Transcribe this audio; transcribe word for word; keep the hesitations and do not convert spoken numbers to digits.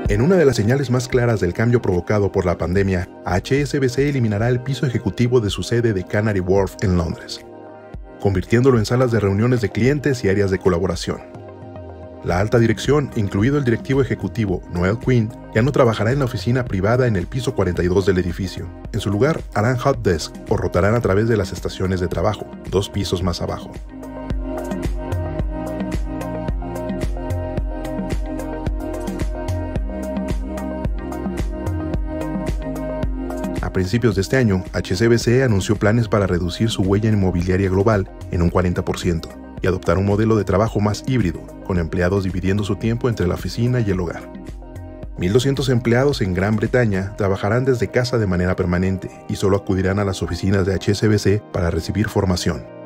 En una de las señales más claras del cambio provocado por la pandemia, H S B C eliminará el piso ejecutivo de su sede de Canary Wharf en Londres, convirtiéndolo en salas de reuniones de clientes y áreas de colaboración. La alta dirección, incluido el directivo ejecutivo Noel Quinn, ya no trabajará en la oficina privada en el piso cuarenta y dos del edificio. En su lugar, harán hot desk o rotarán a través de las estaciones de trabajo, dos pisos más abajo. A principios de este año, H S B C anunció planes para reducir su huella inmobiliaria global en un cuarenta por ciento y adoptar un modelo de trabajo más híbrido, con empleados dividiendo su tiempo entre la oficina y el hogar. mil doscientos empleados en Gran Bretaña trabajarán desde casa de manera permanente y solo acudirán a las oficinas de H S B C para recibir formación.